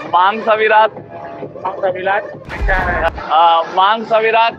मांग सविराट, मांग सविराट,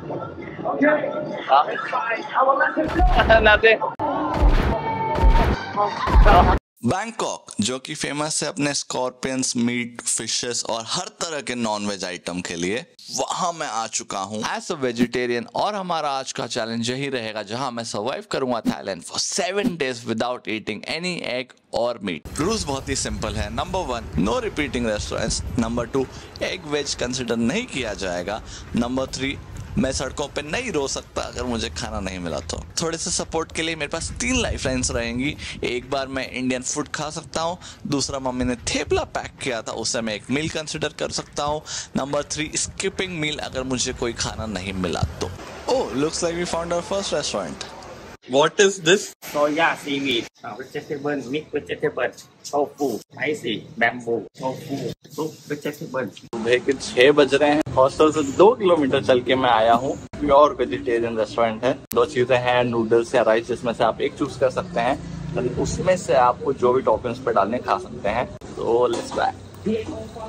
बैंकॉक जो कि फेमस है अपने स्कॉर्पियंस, मीट, फिशेस और हर तरह के नॉन वेज आइटम के लिए, वहां मैं आ चुका हूं एज अ वेजिटेरियन। और हमारा आज का चैलेंज यही रहेगा जहां मैं सर्वाइव करूंगा Thailand for 7 days without eating any egg और मीट। रूल्स बहुत ही सिंपल है। Number 1, no repeating restaurants. Number 2, egg veg consider नहीं किया जाएगा। नंबर 3, मैं सड़कों पे नहीं रो सकता अगर मुझे खाना नहीं मिला तो। थोड़े से सपोर्ट के लिए मेरे पास 3 लाइफलाइंस रहेंगी। एक बार मैं इंडियन फूड खा सकता हूँ। दूसरा, मम्मी ने थेपला पैक किया था, उससे मैं एक मील कंसिडर कर सकता हूँ। नंबर 3, स्किपिंग मील अगर मुझे कोई खाना नहीं मिला तो। Oh, looks like we found our first restaurant. What is this? Soya seaweed, vegetable, mixed vegetable, tofu, spicy, bamboo, tofu, soup vegetable. सुबह के 6 बज रहे हैं। हॉस्टल से 2 किलोमीटर चल के मैं आया हूँ। प्योर वेजिटेरियन रेस्टोरेंट है। 2 चीजें हैं, नूडल्स या राइस, जिसमें से आप एक चूज कर सकते हैं। उसमें से आपको जो भी टॉपिंग्स पे डालने खा सकते हैं। तो लेट्स ट्राई।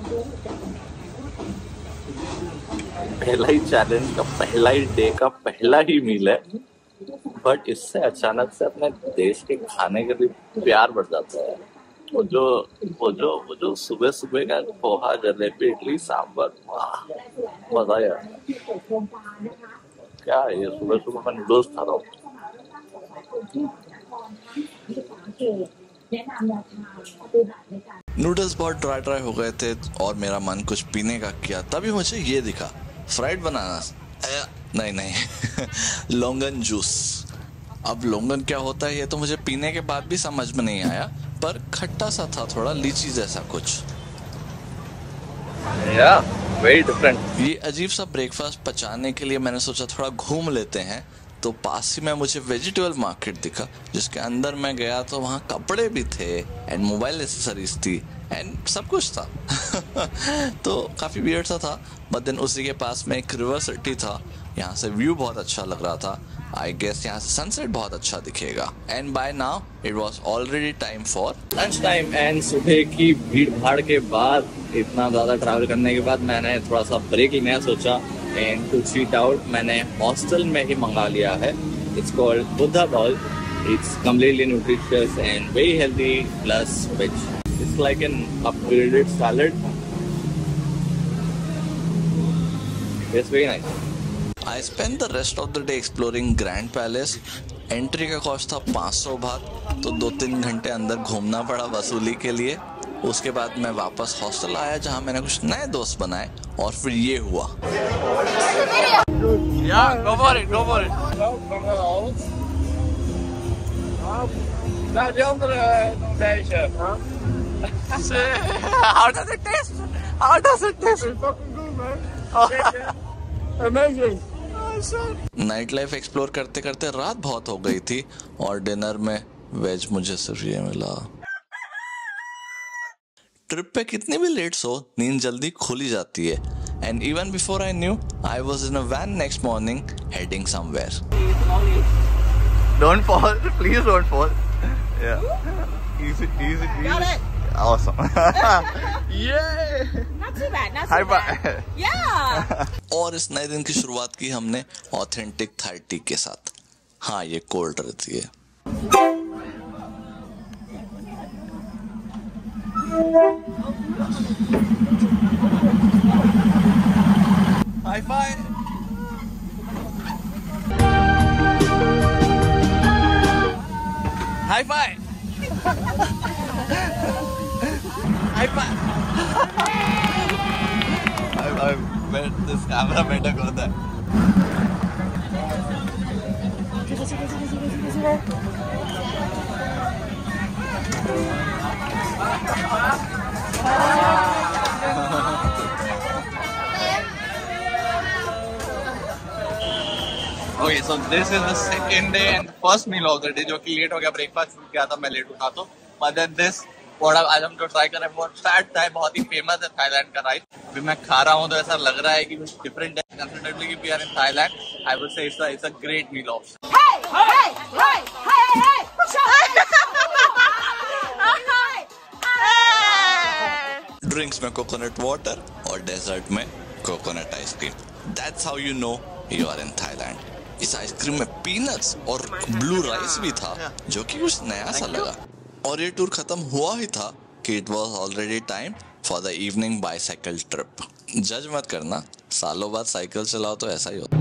पहला ही चैलेंज का पहला ही डे का पहला ही मील है, बट इससे अचानक से अपने देश के खाने के लिए प्यार बढ़ जाता है। वो जो सुबह सुबह का पोहा, जलेबी, इडली, सांभर, वाह मजा आया। क्या है ये, सुबह सुबह मैं नूडल्स खा रहा हूँ। नूडल्स बहुत ड्राई हो गए थे और मेरा मन कुछ पीने का किया, तभी मुझे ये दिखा, फ्राइड बनाना। नहीं लोंगन जूस। अब लोंगन क्या होता है ये तो मुझे पीने के बाद भी समझ में नहीं आया, पर खट्टा सा था, थोड़ा लीची जैसा कुछ। Very different. ये अजीब सा ब्रेकफास्ट पचाने के लिए मैंने सोचा थोड़ा घूम लेते हैं। तो पास ही में मुझे वेजिटेबल मार्केट दिखा, जिसके अंदर मैं गया तो वहाँ कपड़े भी थे एंड मोबाइल एसेसरीज थी एंड सब कुछ था। तो काफी वियर्ड सा था। बट देन उसी के पास में एक रिवर सिटी था, यहाँ से व्यू बहुत अच्छा लग रहा था। आई गेस यहाँ से सनसेट बहुत अच्छा दिखेगा। And by now it was already time for lunch time. And सुबह की भीड़ भाड़ के बाद, इतना ज्यादा ट्रैवल करने के बाद, मैंने थोड़ा सा ब्रेक लेना सोचा एंड टू चीट आउट मैंने हॉस्टल में ही मंगा लिया है। It's called Buddha bowl. It's completely nutritious and very healthy plus veg. It's like an upgraded salad. It's very nice. I spent the rest of the day exploring Grand Palace. Entry का cost था 500 बात, तो 2-3 घंटे अंदर घूमना पड़ा वसूली के लिए। उसके बाद मैं वापस हॉस्टल आया जहां मैंने कुछ नए दोस्त बनाए और फिर ये हुआ। Go for it, go for it. How does it taste? How does it taste? It's fucking good, man. Amazing. Night life explore करते करते रात बहुत हो गई थी और डिनर में वेज मुझे सिर्फ ये मिला। ट्रिप पे कितनी भी लेट हो, नींद जल्दी खुल ही जाती है। And even before I knew, I was in a van next morning heading somewhere. Don't fall, please don't fall. Easy. Got it. Awesome. Yeah. Not too bad. Not too bad. Yeah. और इस नए दिन की शुरुआत की हमने authentic Thai T के साथ। हाँ, ये कोल्ड रहती है। High five. High five. High five! I bet this camera better go there. Okay, so this is the second day and first meal of the day, जो कि लेट हो गया। ब्रेकफास्ट किया था मैं, लेट उठा तो। But then this आज हम तो ट्राई कर रहे हैं। बहुत फैट थाई, बहुत ही फेमस है थाईलैंड का राइस। अभी मैं खा रहा हूँ तो ऐसा लग रहा है कि कुछ डिफरेंट है। कंसिडरेबली कि we are in Thailand, I would say it's a great meal option. Drinks में कोकोनट वाटर और डेजर्ट में coconut ice cream. That's how you know you are in Thailand. इस आइसक्रीम में पीनट्स और ब्लू राइस भी था, जो कि कुछ नया सा लगा। और ये टूर खत्म हुआ ही था कि it was already time for the evening bicycle trip. जज मत करना, सालों बाद साइकिल चलाओ तो ऐसा ही होता।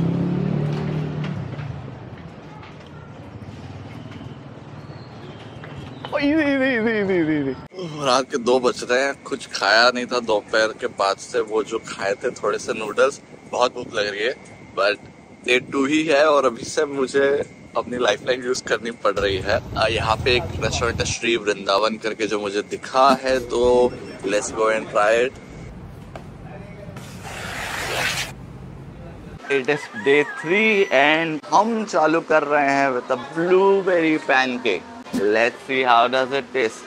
रात के 2 बज रहे हैं, कुछ खाया नहीं था दोपहर के बाद से। वो जो खाए थे थोड़े से नूडल्स, बहुत भूख लग रही है, बट डे 2 ही है और अभी से मुझे अपनी लाइफलाइन यूज करनी पड़ रही है। यहाँ पे एक रेस्टोरेंट है श्री वृंदावन करके, जो मुझे दिखा है, तो let's go and try it. It is day 3 and हम चालू कर रहे हैं with a blueberry pancake. Let's see how does it taste.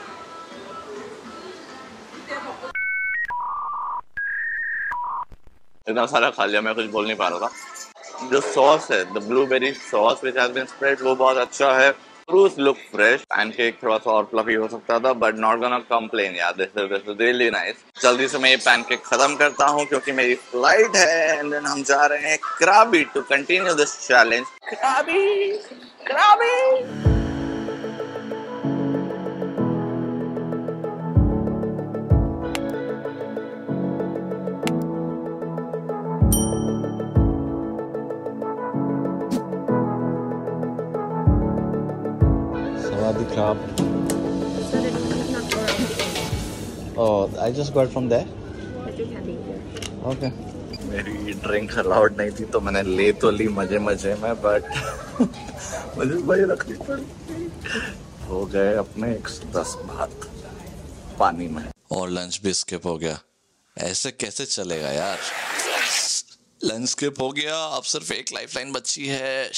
इतना सारा खा लिया, मैं कुछ बोल नहीं पा रहा था। जो सॉस है, the blueberry sauce which has been spread, वो बहुत अच्छा है। Fruits look fresh. पैनकेक थोड़ा सा और फ्लफी हो सकता था, बट नॉट गोना कंप्लेन यार, दिस इज रियली नाइस। जल्दी से मैं ये पैनकेक खत्म करता हूँ क्योंकि मेरी फ्लाइट है एंड देन हम जा रहे हैं Krabi to continue this challenge. Krabi Krabi. The crab. Oh, I just got from there. Okay. मेरी ड्रिंक अलाउड नहीं थी तो मैंने ले तो ली मजे मजे में, बट मुझे भाई रखनी पड़ी। हो गए अपने 110 बात पानी में। और लंच भी स्किप हो गया। ऐसे कैसे चलेगा यार। लंच स्किप हो गया, अब सिर्फ एक लाइफलाइन बची है।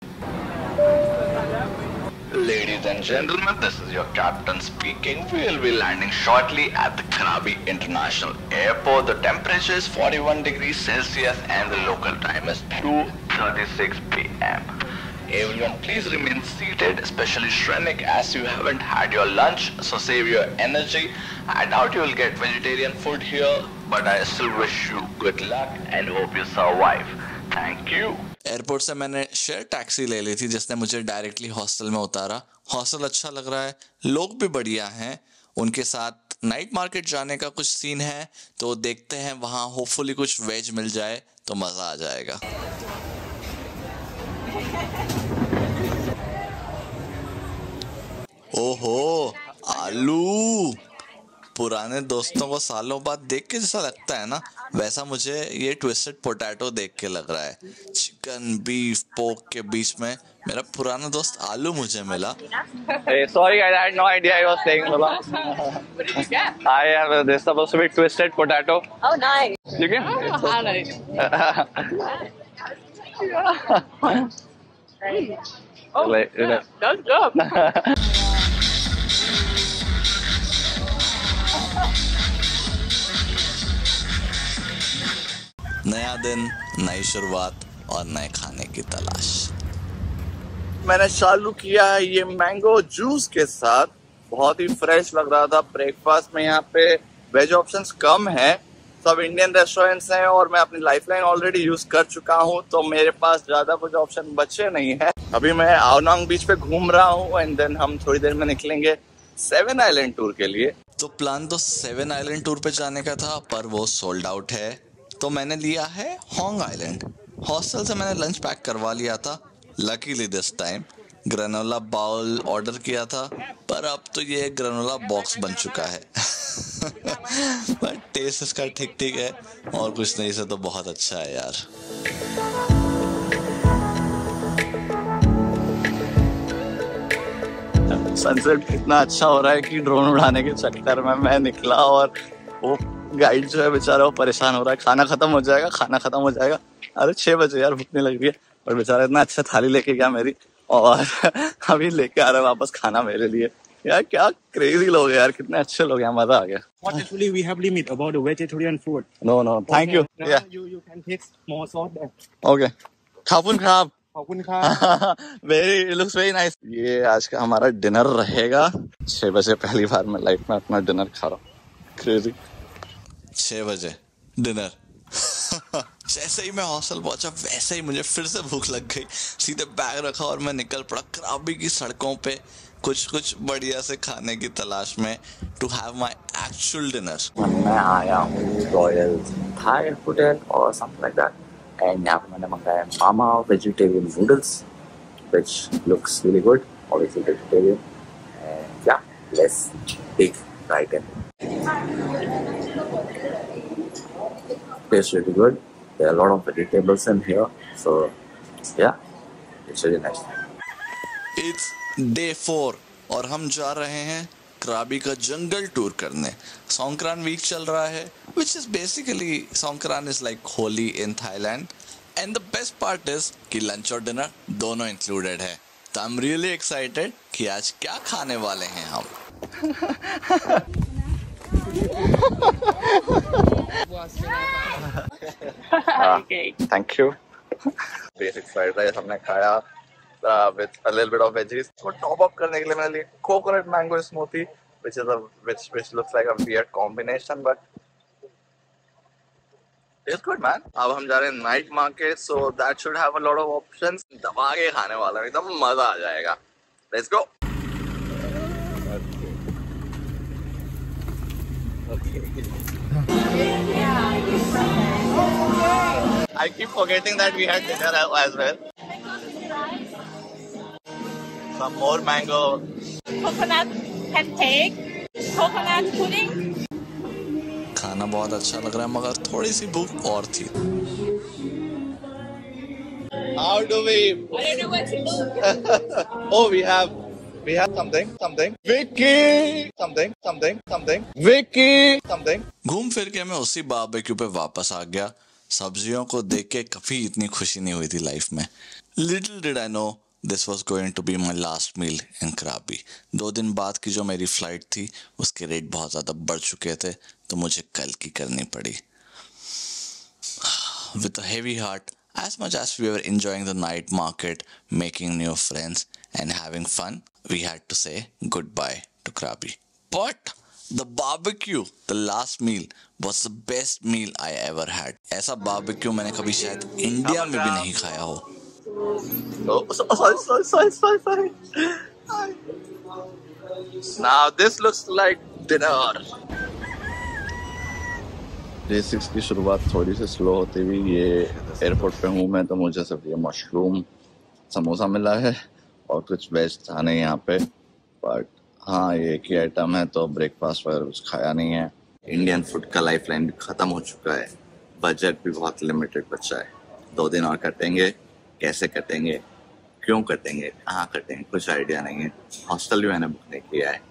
Ladies and gentlemen, this is your captain speaking. We will be landing shortly at the Krabi International Airport. The temperature is 41 degrees Celsius and the local time is 2:36 p.m. Everyone please remain seated, especially Shrenik, as you haven't had your lunch, so save your energy. I doubt you will get vegetarian food here, but I still wish you good luck and hope you survive. Thank you. Airport से मैंने share taxi ले ली थी जिसने मुझे directly hostel में उतारा। Hostel अच्छा लग रहा है, लोग भी बढ़िया हैं। उनके साथ नाइट मार्केट जाने का कुछ सीन है, तो देखते हैं वहाँ होपफुली कुछ वेज मिल जाए तो मज़ा आ जाएगा। ओहो, आलू। पुराने दोस्तों को सालों बाद देख के जैसा लगता है ना, वैसा मुझे ये ट्विस्टेड पोटैटो देख के लग रहा है। चिकन, बीफ, पोर्क के बीच में मेरा पुराना दोस्त आलू मुझे मिला। Hey, sorry guys, I had no idea I was saying Lola. What did you get? I have this supposed to be twisted potato. Oh, nice. You can? Highlight. Oh, that's good. नया दिन, नई शुरुआत और नए खाने की तलाश। मैंने चालू किया है ये मैंगो जूस के साथ, बहुत ही फ्रेश लग रहा था। ब्रेकफास्ट में यहाँ पे वेज ऑप्शंस कम है, सब इंडियन रेस्टोरेंट्स हैं और मैं अपनी लाइफलाइन ऑलरेडी यूज कर चुका हूँ, तो मेरे पास ज्यादा कुछ ऑप्शन बचे नहीं है। अभी मैं आवनांग बीच पे घूम रहा हूँ एंड देन हम थोड़ी देर में निकलेंगे 7 आइलैंड टूर के लिए। तो प्लान तो 7 आइलैंड टूर पे जाने का था, पर वो सोल्ड आउट है, तो मैंने लिया है होंग आइलैंड। हॉस्टल से मैंने लंच पैक करवा लिया था। Luckily this time granola bowl order किया था, पर अब तो ये ग्रेनोला बॉक्स बन चुका है। पर टेस्ट इसका ठीक ठीक है और कुछ नहीं से तो बहुत अच्छा है यार। सनसेट इतना अच्छा हो रहा है कि ड्रोन उड़ाने के चक्कर में मैं निकला और वो गाइड जो है बेचारा वो परेशान हो रहा है। खाना खत्म हो जाएगा। अरे 6 बजे यार, भूख नहीं लग रही है, और बेचारा इतना अच्छा थाली लेके गया मेरी, और अभी लेके आ रहा है वापस खाना मेरे लिए। यार क्या क्रेजी लोग हैं यार, कितने अच्छे लोग हैं, मजा आ गया। But actually we have limit about the vegetarian food. No, thank you. Now Yeah. You can take more sauce there. Okay. खापुन खाब। Very, it looks very nice. ये आज का हमारा डिनर रहेगा। 6 बजे पहली बार मैं लाइफ में अपना डिनर खा रहा हूँ। क्रेजी। 6 बजे डिनर। जैसे ही मैं हॉस्टल पहुंचा वैसे ही मुझे फिर से भूख लग गई। सीधे बैग रखा और मैं निकल पड़ा कराबी की सड़कों पे कुछ बढ़िया से खाने की तलाश में, to have my actual dinner. मैं आया हूँ रॉयल थाई होटल और समथिंग लाइक दैट, एंड यहाँ पे मैंने मंगाया Mama vegetarian noodles which looks really good, obviously vegetarian, and yeah, let's dig right in. Tastes really good. There are a lot of vegetables in here, so yeah, it's really nice. It's day 4 और हम जा रहे हैं krabi का जंगल tour करने। Songkran week चल रहा है, which is basically Songkran is like Holi in Thailand. And the best part is कि लंच और डिनर दोनों इंक्लूडेड है। तो I'm really excited कि आज क्या खाने वाले हैं हम। Okay. Thank you. Basic fried rice हमने खाया with a little bit of veggies. तो टॉप अप करने के लिए मैंने लिया coconut mango smoothie, which looks like a weird combination, but it's good, man. अब हम जा रहे हैं night market, so that should have a lot of options. दबा के खाने वाला है, एकदम मजा आ जाएगा। Let's go. I keep forgetting that we had dinner as well. Some more mango. Coconut pancake, coconut pudding. खाना बहुत अच्छा लग रहा है मगर थोड़ी सी भूख और थी। How do we? I don't know what to do. Oh, we have something. Vicky. Something. Vicky. Something. घूम फिर के मैं उसी बारबेक्यू पे वापस आ गया। सब्जियों को देख के कभी इतनी खुशी नहीं हुई थी लाइफ में। Little did I know this was going to be my last meal in Krabi. 2 दिन बाद की जो मेरी फ्लाइट थी उसके रेट बहुत ज़्यादा बढ़ चुके थे, तो मुझे कल की करनी पड़ी। With a heavy heart, as much as we were enjoying the night market, making new friends and having fun, we had to say goodbye to Krabi. But the barbecue, the last meal, was the best meal I ever had. ऐसा barbecue मैंने कभी शायद India में भी नहीं खाया हो। Oh, sorry. Now this looks like dinner. Day 6 की शुरुआत थोड़ी सी स्लो होती हुई ये एयरपोर्ट पे हूँ मैं, तो मुझे सिर्फ ये मशरूम समोसा मिला है और कुछ वेज था नहीं यहाँ पे। बट हाँ, ये एक ही आइटम है, तो ब्रेकफास्ट वगैरह कुछ खाया नहीं है। इंडियन फूड का लाइफ लाइन भी ख़त्म हो चुका है, बजट भी बहुत लिमिटेड बचा है। 2 दिन और कटेंगे, कैसे कटेंगे, क्यों कटेंगे, कहाँ कटेंगे, कुछ आइडिया नहीं है। हॉस्टल भी मैंने बुक नहीं किया है।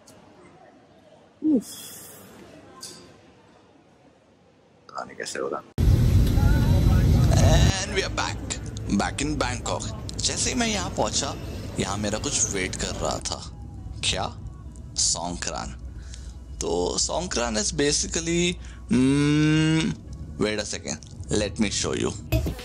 पता नहीं कैसे होगा। And we are back in Bangkok. जैसे ही मैं यहाँ पहुंचा, यहाँ मेरा कुछ वेट कर रहा था। क्या? Songkran. तो Songkran is basically wait a second, let me show you.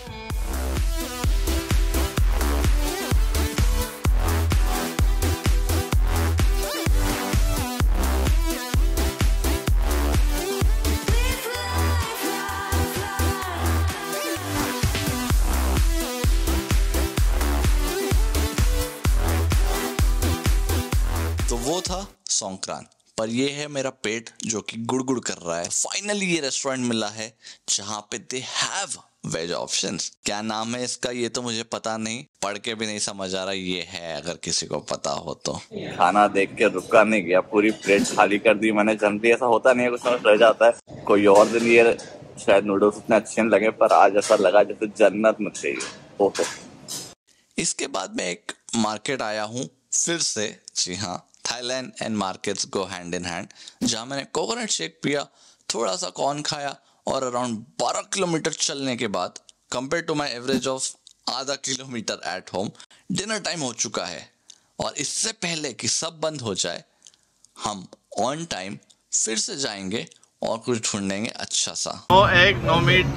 तो वो था Songkran, पर ये है मेरा पेट जो कि गुड़गुड़ कर रहा है। फाइनली ये रेस्टोरेंट मिला है जहाँ पे दे हैव वेज ऑप्शंस। क्या नाम है इसका ये तो मुझे पता नहीं, पढ़ के भी नहीं समझ आ रहा। ये है, अगर किसी को पता हो तो। खाना देख के रुका नहीं गया, पूरी प्लेट खाली कर दी मैंने। जनरली ऐसा होता नहीं है, कुछ समझ रह जाता है। कोई और दिन ये शायद नूडल्स उतने अच्छे नहीं लगे, पर आज ऐसा लगा जैसे जन्नत में थे। ओहो। इसके बाद मैं एक मार्केट आया हूँ फिर से। जी हाँ, Thailand and markets go hand in hand, जहाँ मैंने कोकोनट शेक पिया, थोड़ा सा कॉर्न खाया और अराउंड 12 किलोमीटर चलने के बाद, compare to my average of आधा kilometre at home, dinner time हो चुका है। और इससे पहले कि सब बंद हो जाए, हम ऑन टाइम फिर से जाएंगे और कुछ ढूंढेंगे अच्छा सा। No egg, no meat.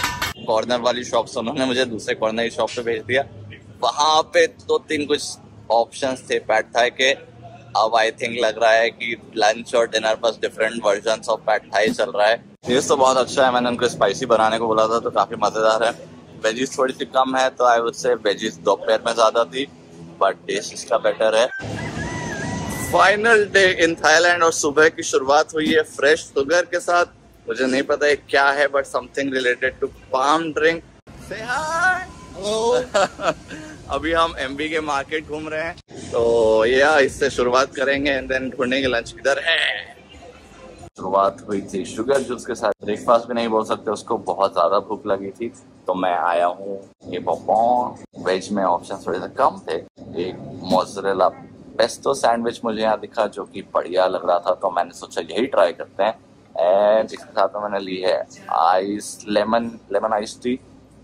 Corner वाली शॉप से उन्होंने मुझे दूसरे कॉर्नर की शॉप पे भेज दिया। वहां पे 2-3 कुछ ऑप्शंस थे पैड थाई के। अब आई थिंक लग रहा है कि लंच और डिनर बस different versions of pad Thai चल रहा है। टेस्ट तो बहुत अच्छा है, मैंने उनको स्पाइसी बनाने को बोला था तो काफी मजेदार है। वेजीज थोड़ी सी कम है तो आई वुड से वेजीज दोपहर में ज्यादा थी, बट टेस्ट इसका बेटर है। फाइनल डे इन थाईलैंड और सुबह की शुरुआत हुई है फ्रेश शुगर के साथ। मुझे नहीं पता है क्या है, but something related to palm drink. Say hi. अभी हम एमबी के मार्केट घूम रहे हैं, तो या इससे शुरुआत करेंगे एंड देन ढूंढेंगे लंच किधर है। शुरुआत हुई थी शुगर जूस के साथ, ब्रेकफास्ट भी नहीं बोल सकते उसको, बहुत ज्यादा भूख लगी थी तो मैं आया हूँ ये पॉपकॉर्न। वेज में ऑप्शन थोड़े से कम थे। एक मोज़रेला पेस्टो सैंडविच मुझे यहाँ दिखा जो कि बढ़िया लग रहा था, तो मैंने सोचा यही ट्राई करते हैं। एंड इसके साथ में मैंने ली है ice lemon ice tea.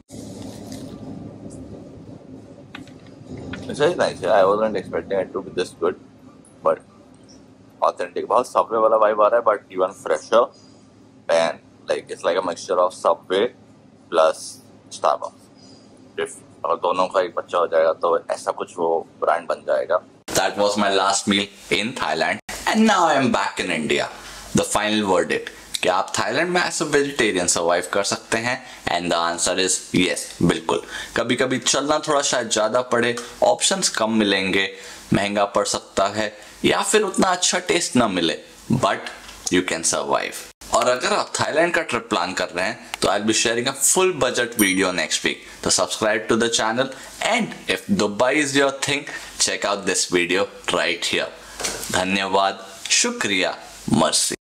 It's very nice. I wasn't expecting it to be this good, but authentic. बहुत Subway वाला vibe आ रहा है, but even fresher. And like it's like a mixture of Subway plus Starbucks. If अगर दोनों का एक बच्चा हो जाएगा तो ऐसा कुछ वो ब्रांड बन जाएगा। That was my last meal in Thailand, and now I am back in India. The final verdict. क्या आप थाईलैंड में एज अ वेजिटेरियन सर्वाइव कर सकते हैं? And the answer is yes, बिल्कुल। कभी कभी चलना थोड़ा शायद ज्यादा पड़े, ऑप्शंस कम मिलेंगे, महंगा पड़ सकता है या फिर उतना अच्छा टेस्ट ना मिले, बट यू कैन सर्वाइव। और अगर आप थाईलैंड का ट्रिप प्लान कर रहे हैं तो I will be sharing a full budget video next week, तो subscribe to the channel and if Dubai is your thing check out this video right here. धन्यवाद, शुक्रिया, मर्सी।